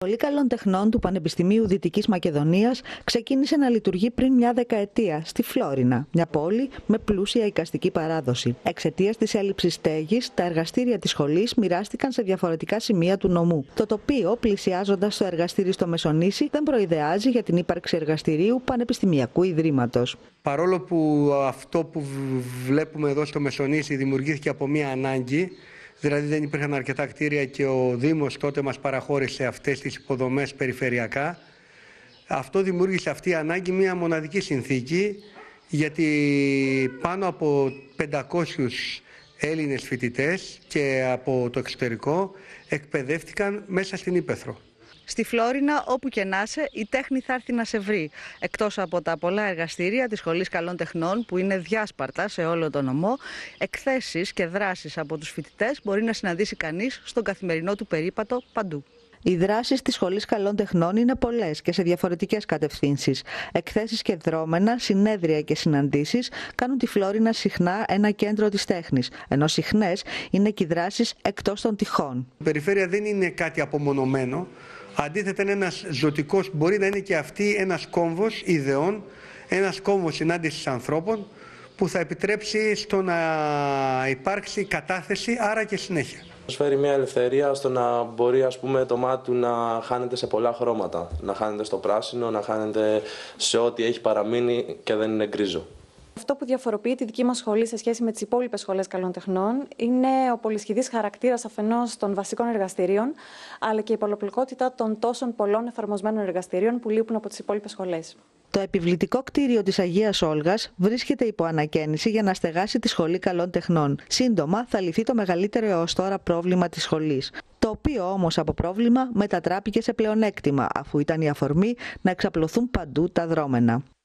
Σχολή Καλών Τεχνών του Πανεπιστημίου Δυτικής Μακεδονίας ξεκίνησε να λειτουργεί πριν μια δεκαετία στη Φλόρινα, μια πόλη με πλούσια εικαστική παράδοση. Εξαιτίας της έλλειψης στέγης, τα εργαστήρια της σχολής μοιράστηκαν σε διαφορετικά σημεία του νομού. Το τοπίο, πλησιάζοντας το εργαστήρι στο Μεσονήσι, δεν προειδεάζει για την ύπαρξη εργαστηρίου Πανεπιστημιακού Ιδρύματος. Παρόλο που αυτό που βλέπουμε εδώ στο Μεσονήσι δημιουργήθηκε από μια ανάγκη, δηλαδή δεν υπήρχαν αρκετά κτίρια και ο Δήμος τότε μας παραχώρησε αυτές τις υποδομές περιφερειακά. Αυτό δημιούργησε αυτή η ανάγκη μια μοναδική συνθήκη, γιατί πάνω από 500 Έλληνες φοιτητές και από το εξωτερικό εκπαιδεύτηκαν μέσα στην Ύπαιθρο. Στη Φλόρινα, όπου και να είσαι, η τέχνη θα έρθει να σε βρει. Εκτός από τα πολλά εργαστήρια της Σχολής Καλών Τεχνών, που είναι διάσπαρτα σε όλο τον νομό, εκθέσεις και δράσεις από τους φοιτητές μπορεί να συναντήσει κανείς στον καθημερινό του περίπατο παντού. Οι δράσεις της Σχολής Καλών Τεχνών είναι πολλές και σε διαφορετικές κατευθύνσεις. Εκθέσεις και δρόμενα, συνέδρια και συναντήσεις κάνουν τη Φλόρινα συχνά ένα κέντρο της τέχνης, ενώ συχνές είναι και οι δράσεις εκτός των τυχών. Η περιφέρεια δεν είναι κάτι απομονωμένο. Αντίθετα, είναι ένας ζωτικός, μπορεί να είναι και αυτή ένας κόμβος ιδεών, ένας κόμβος συνάντησης ανθρώπων που θα επιτρέψει στο να υπάρξει κατάθεση, άρα και συνέχεια. Προσφέρει μια ελευθερία στο να μπορεί, ας πούμε, το μάτι του να χάνεται σε πολλά χρώματα. Να χάνεται στο πράσινο, να χάνεται σε ό,τι έχει παραμείνει και δεν είναι γκρίζο. Αυτό που διαφοροποιεί τη δική μας σχολή σε σχέση με τις υπόλοιπες σχολές καλών τεχνών είναι ο πολυσχηδής χαρακτήρας αφενός των βασικών εργαστηρίων, αλλά και η πολυπλοκότητα των τόσων πολλών εφαρμοσμένων εργαστηρίων που λείπουν από τις υπόλοιπες σχολές. Το επιβλητικό κτίριο της Αγίας Όλγας βρίσκεται υπό ανακαίνιση για να στεγάσει τη Σχολή Καλών Τεχνών. Σύντομα θα λυθεί το μεγαλύτερο έως τώρα πρόβλημα της σχολής, το οποίο όμως από πρόβλημα μετατράπηκε σε πλεονέκτημα, αφού ήταν η αφορμή να εξαπλωθούν παντού τα δρόμενα.